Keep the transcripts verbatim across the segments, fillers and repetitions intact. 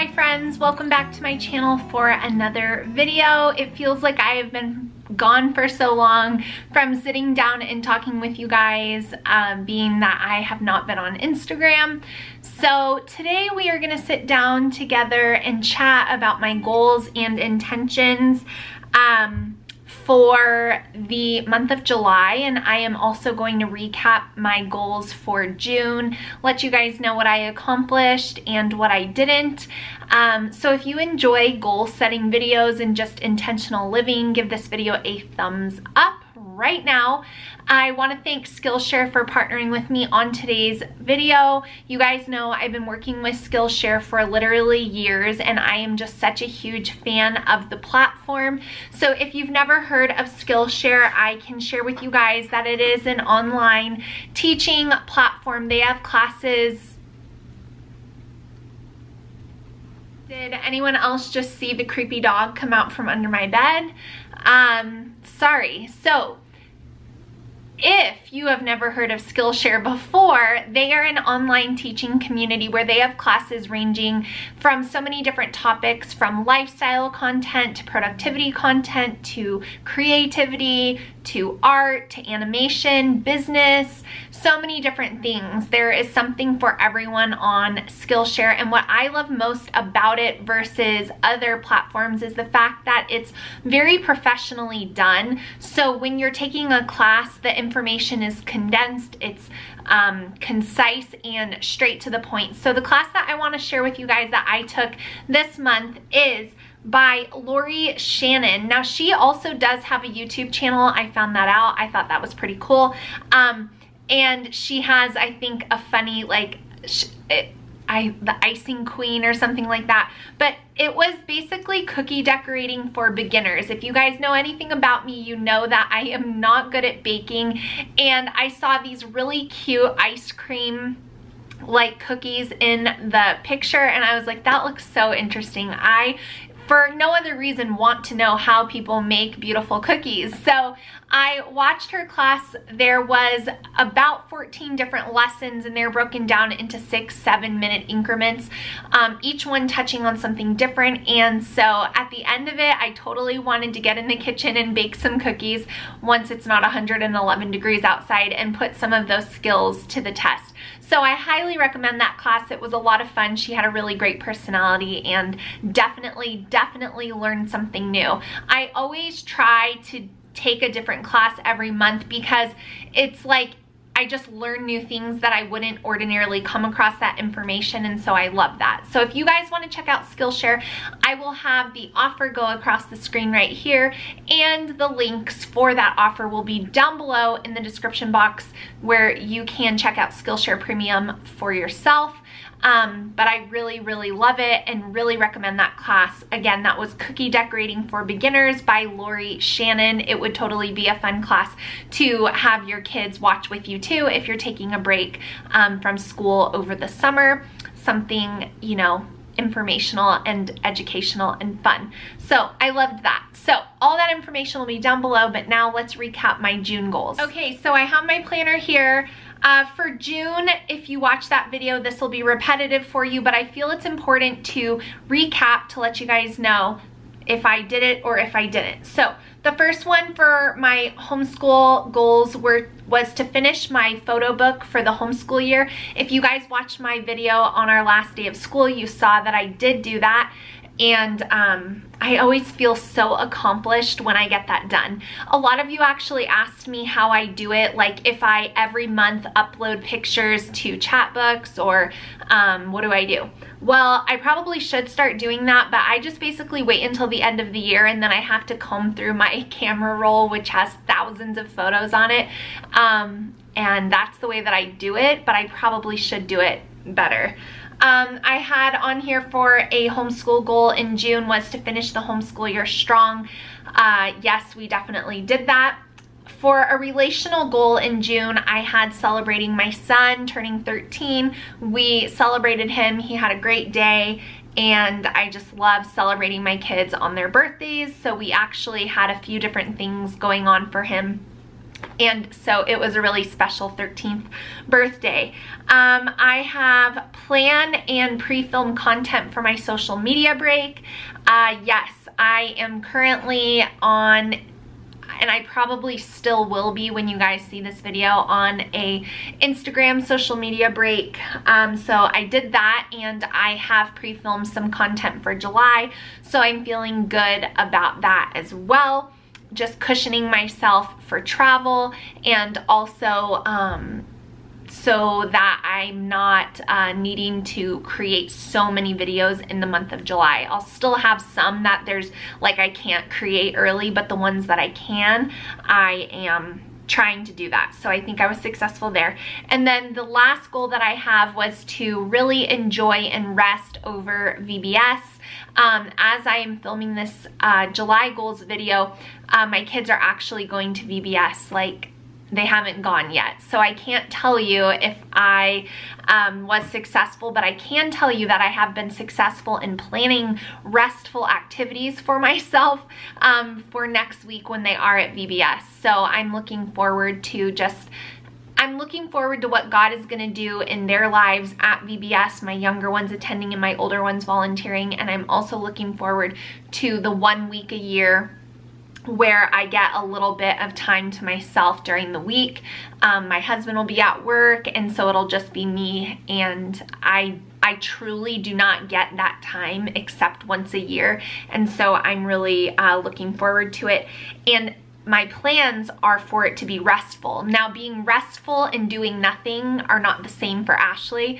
Hi friends, welcome back to my channel for another video. It feels like I have been gone for so long from sitting down and talking with you guys, um, being that I have not been on Instagram. So today we are gonna sit down together and chat about my goals and intentions um, for the month of July, and I am also going to recap my goals for June, let you guys know what I accomplished and what I didn't. Um, so if you enjoy goal setting videos and just intentional living, give this video a thumbs up right now. I want to thank Skillshare for partnering with me on today's video. You guys know I've been working with Skillshare for literally years, and I am just such a huge fan of the platform. So if you've never heard of Skillshare, I can share with you guys that it is an online teaching platform. They have classes. Did anyone else just see the creepy dog come out from under my bed? Um, sorry. So if you have never heard of Skillshare before, they are an online teaching community where they have classes ranging from so many different topics, from lifestyle content to productivity content to creativity to art to animation, business, so many different things. There is something for everyone on Skillshare, and what I love most about it versus other platforms is the fact that it's very professionally done. So when you're taking a class, the information is condensed, it's um, concise and straight to the point. So the class that I want to share with you guys that I took this month is by Lori Shannon. Now she also does have a YouTube channel. I found that out. I thought that was pretty cool. Um, and she has, I think, a funny like sh it, I, the icing queen or something like that. But it was basically cookie decorating for beginners. If you guys know anything about me, you know that I am not good at baking. And I saw these really cute ice cream like cookies in the picture, and I was like, that looks so interesting. I, for no other reason, want to know how people make beautiful cookies. So I watched her class. There was about fourteen different lessons, and they're broken down into six, seven minute increments, um, each one touching on something different. And so at the end of it, I totally wanted to get in the kitchen and bake some cookies once it's not one hundred eleven degrees outside and put some of those skills to the test. So I highly recommend that class. It was a lot of fun. She had a really great personality and definitely, definitely learned something new. I always try to take a different class every month because it's like I just learn new things that I wouldn't ordinarily come across that information, and so I love that. So if you guys want to check out Skillshare, I will have the offer go across the screen right here, and the links for that offer will be down below in the description box where you can check out Skillshare Premium for yourself. Um, but I really, really love it and really recommend that class. Again, that was Cookie Decorating for Beginners by Lori Shannon. It would totally be a fun class to have your kids watch with you too if you're taking a break um, from school over the summer. Something, you know, informational and educational and fun. So I loved that. So all that information will be down below, but now let's recap my June goals. Okay, so I have my planner here. Uh, for June, if you watch that video, this will be repetitive for you, but I feel it's important to recap to let you guys know if I did it or if I didn't. So the first one for my homeschool goals were was to finish my photo book for the homeschool year. If you guys watched my video on our last day of school, you saw that I did do that. And um, I always feel so accomplished when I get that done. A lot of you actually asked me how I do it, like if I every month upload pictures to Chatbooks or um, what do I do? Well, I probably should start doing that, but I just basically wait until the end of the year, and then I have to comb through my camera roll, which has thousands of photos on it. Um, and that's the way that I do it, but I probably should do it better. Um, I had on here for a homeschool goal in June was to finish the homeschool year strong. Uh, yes, we definitely did that. For a relational goal in June, I had celebrating my son turning thirteen. We celebrated him. He had a great day, and I just love celebrating my kids on their birthdays. So we actually had a few different things going on for him And so it was a really special thirteenth birthday. Um, I have plan and pre-film content for my social media break. Uh, yes, I am currently on, and I probably still will be when you guys see this video, on a Instagram social media break. Um, so I did that, and I have pre-filmed some content for July. So I'm feeling good about that as well. Just cushioning myself for travel, and also um, so that I'm not uh, needing to create so many videos in the month of July. I'll still have some that there's like I can't create early, but the ones that I can, I am trying to do that. So I think I was successful there. And then the last goal that I have was to really enjoy and rest over V B S. Um, as I am filming this uh, July goals video, uh, my kids are actually going to V B S. Like, they haven't gone yet. So I can't tell you if I um, was successful, but I can tell you that I have been successful in planning restful activities for myself um, for next week when they are at V B S. So I'm looking forward to just I'm looking forward to what God is going to do in their lives at V B S, my younger ones attending and my older ones volunteering. And I'm also looking forward to the one week a year where I get a little bit of time to myself during the week. Um, my husband will be at work, and so it'll just be me, and I I truly do not get that time except once a year. And so I'm really uh, looking forward to it. And my plans are for it to be restful. Now, being restful and doing nothing are not the same for Ashley.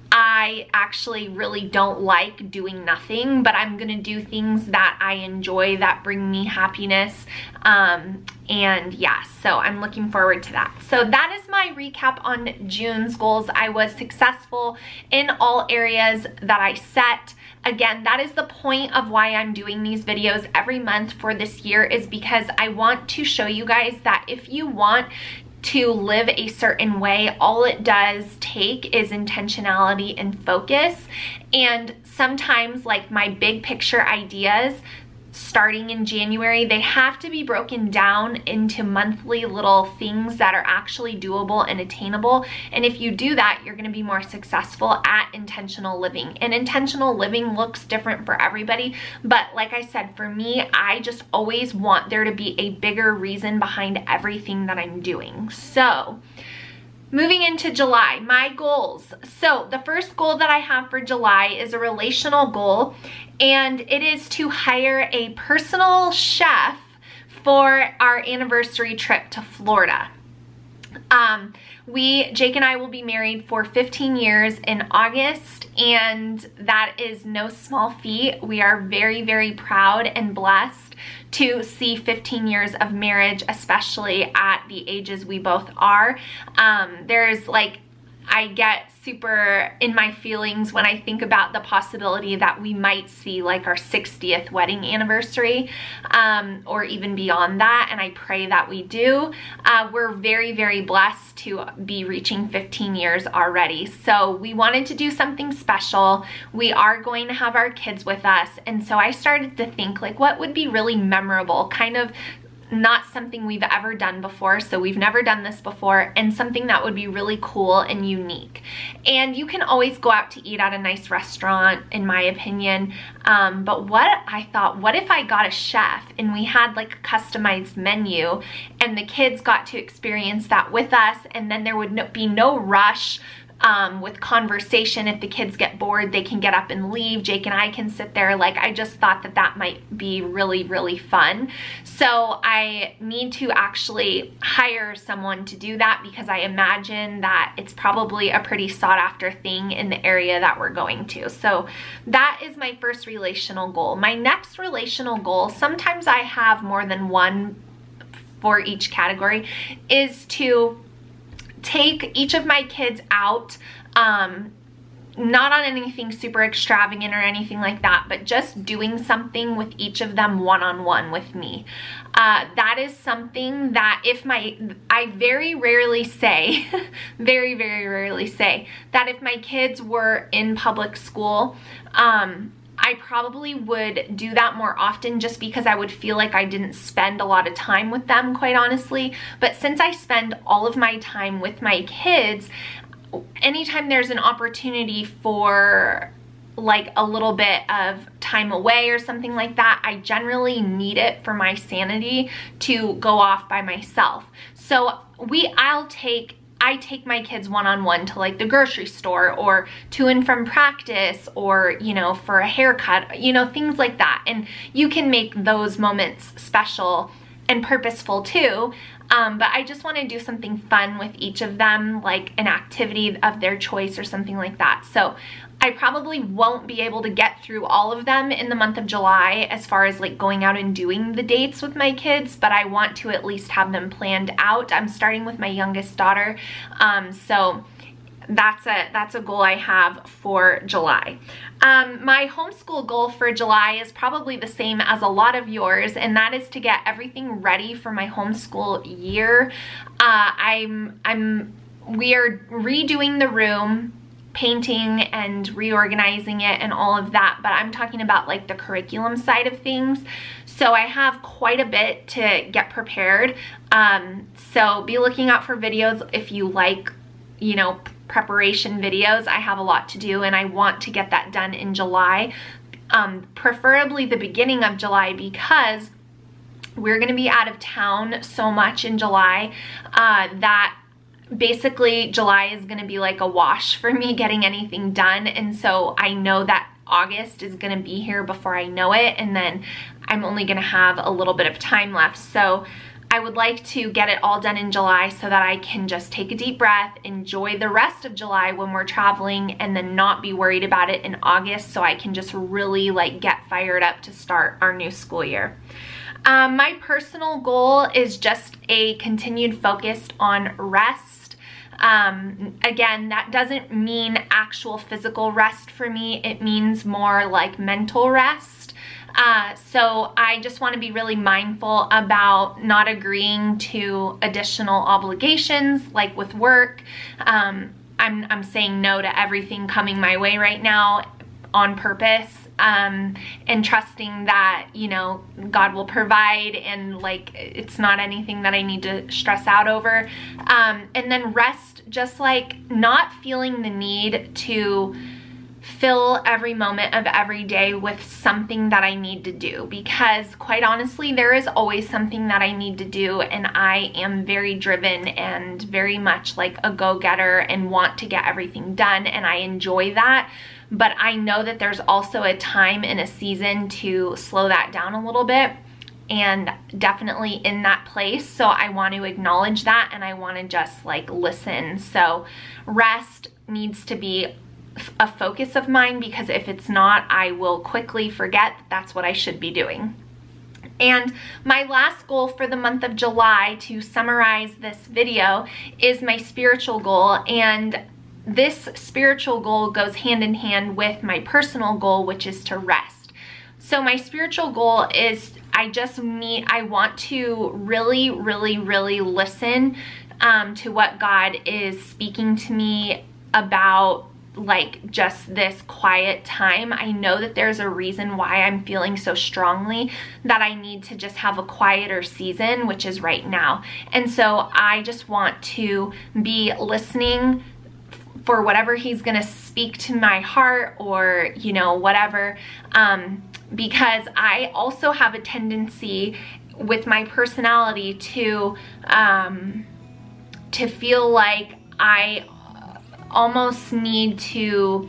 I actually really don't like doing nothing, but I'm gonna do things that I enjoy, that bring me happiness. Um, and yeah, so I'm looking forward to that. So that is my recap on June's goals. I was successful in all areas that I set. Again, that is the point of why I'm doing these videos every month for this year, is because I want to show you guys that if you want to live a certain way, all it does take is intentionality and focus. And sometimes, like, my big picture ideas starting in January, they have to be broken down into monthly little things that are actually doable and attainable. And if you do that, you're going to be more successful at intentional living. And intentional living looks different for everybody, but like I said, for me, I just always want there to be a bigger reason behind everything that I'm doing. So moving into July, my goals. So the first goal that I have for July is a relational goal, and it is to hire a personal chef for our anniversary trip to Florida. Um, we, Jake and I, will be married for fifteen years in August, and that is no small feat. We are very, very proud and blessed to see fifteen years of marriage, especially at the ages we both are. Um, there's like, I get super in my feelings when I think about the possibility that we might see like our sixtieth wedding anniversary, um, or even beyond that, and I pray that we do. Uh, we're very, very blessed to be reaching fifteen years already. So we wanted to do something special. We are going to have our kids with us, and so I started to think, like, what would be really memorable, kind of not something we've ever done before, so we've never done this before, and something that would be really cool and unique. And you can always go out to eat at a nice restaurant, in my opinion, um, but what I thought, what if I got a chef and we had like a customized menu, and the kids got to experience that with us, and then there would no, be no rush Um, with conversation. If the kids get bored, they can get up and leave. Jake and I can sit there. Like, I just thought that that might be really, really fun. So I need to actually hire someone to do that, because I imagine that it's probably a pretty sought after thing in the area that we're going to. So that is my first relational goal. My next relational goal, sometimes I have more than one for each category, is to take each of my kids out, um, not on anything super extravagant or anything like that, but just doing something with each of them one-on-one with me. Uh, that is something that if my, I very rarely say, very, very rarely say, that if my kids were in public school, um, I probably would do that more often just because I would feel like I didn't spend a lot of time with them, quite honestly. But since I spend all of my time with my kids, anytime there's an opportunity for like a little bit of time away or something like that, I generally need it for my sanity to go off by myself. So we, I'll take, I take my kids one-on-one to like the grocery store or to and from practice or, you know, for a haircut, you know, things like that. And you can make those moments special and purposeful too. Um, but I just want to do something fun with each of them, like an activity of their choice or something like that. So I probably won't be able to get through all of them in the month of July as far as like going out and doing the dates with my kids, but I want to at least have them planned out. I'm starting with my youngest daughter, um, so that's a that's a goal I have for July. Um, my homeschool goal for July is probably the same as a lot of yours, and that is to get everything ready for my homeschool year. Uh, I'm I'm we are redoing the room, painting and reorganizing it and all of that, but I'm talking about like the curriculum side of things. So I have quite a bit to get prepared. Um, so be looking out for videos if you like, you know, preparation videos. I have a lot to do and I want to get that done in July, um, preferably the beginning of July, because we're going to be out of town so much in July uh, that basically July is going to be like a wash for me getting anything done. And so I know that August is going to be here before I know it, and then I'm only going to have a little bit of time left. So I would like to get it all done in July so that I can just take a deep breath, enjoy the rest of July when we're traveling, and then not be worried about it in August, so I can just really like get fired up to start our new school year. Um, my personal goal is just a continued focus on rest. Um, again, that doesn't mean actual physical rest for me. It means more like mental rest. Uh, so I just want to be really mindful about not agreeing to additional obligations, like with work. Um, I'm, I'm saying no to everything coming my way right now on purpose. Um, and trusting that, you know, God will provide, and like it's not anything that I need to stress out over. Um, and then rest, just like not feeling the need to fill every moment of every day with something that I need to do, because quite honestly, there is always something that I need to do, and I am very driven and very much like a go-getter and want to get everything done, and I enjoy that. But I know that there's also a time and a season to slow that down a little bit, and definitely in that place. So I want to acknowledge that, and I want to just like listen. So rest needs to be a focus of mine, because if it's not, I will quickly forget that that's what I should be doing. And my last goal for the month of July, to summarize this video, is my spiritual goal. And this spiritual goal goes hand in hand with my personal goal, which is to rest. So my spiritual goal is I just need, I want to really, really, really listen um, to what God is speaking to me about, like just this quiet time. I know that there's a reason why I'm feeling so strongly that I need to just have a quieter season, which is right now. And so I just want to be listening for whatever he's gonna speak to my heart, or, you know, whatever, um, because I also have a tendency with my personality to, um, to feel like I almost need to,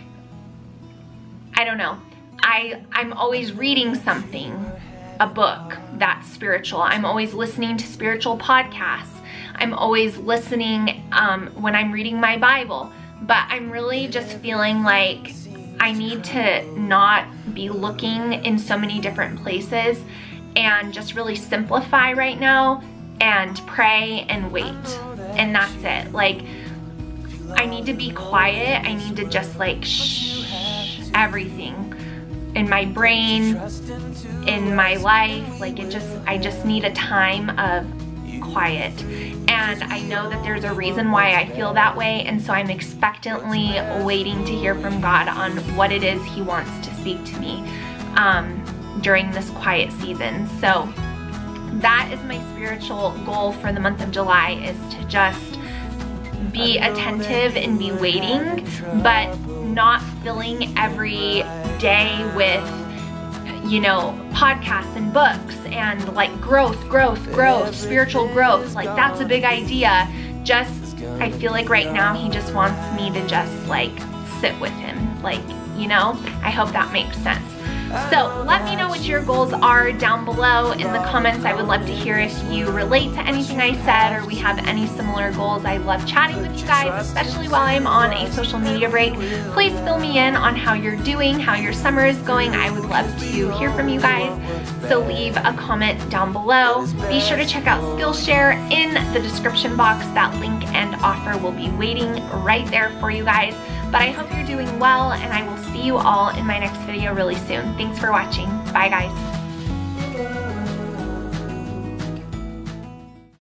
I don't know, I, I'm always reading something, a book that's spiritual. I'm always listening to spiritual podcasts. I'm always listening um, when I'm reading my Bible, but I'm really just feeling like I need to not be looking in so many different places, and just really simplify right now and pray and wait. And that's it. Like, I need to be quiet. I need to just like shh everything in my brain, in my life. Like it just, I just need a time of quiet. And and I know that there's a reason why I feel that way, and so I'm expectantly waiting to hear from God on what it is He wants to speak to me um, during this quiet season. So that is my spiritual goal for the month of July, is to just be attentive and be waiting, but not filling every day with, you know, podcasts and books and like growth, growth, growth, spiritual growth. Like that's a big idea. Just, I feel like right now He just wants me to just like sit with Him. Like, you know, I hope that makes sense. So let me know what your goals are down below in the comments. I would love to hear if you relate to anything I said or we have any similar goals. I love chatting with you guys, especially while I'm on a social media break. Please fill me in on how you're doing, how your summer is going. I would love to hear from you guys. So leave a comment down below. Be sure to check out Skillshare in the description box. That link and offer will be waiting right there for you guys. But I hope you're doing well, and I will see you all in my next video really soon. Thanks for watching. Bye, guys.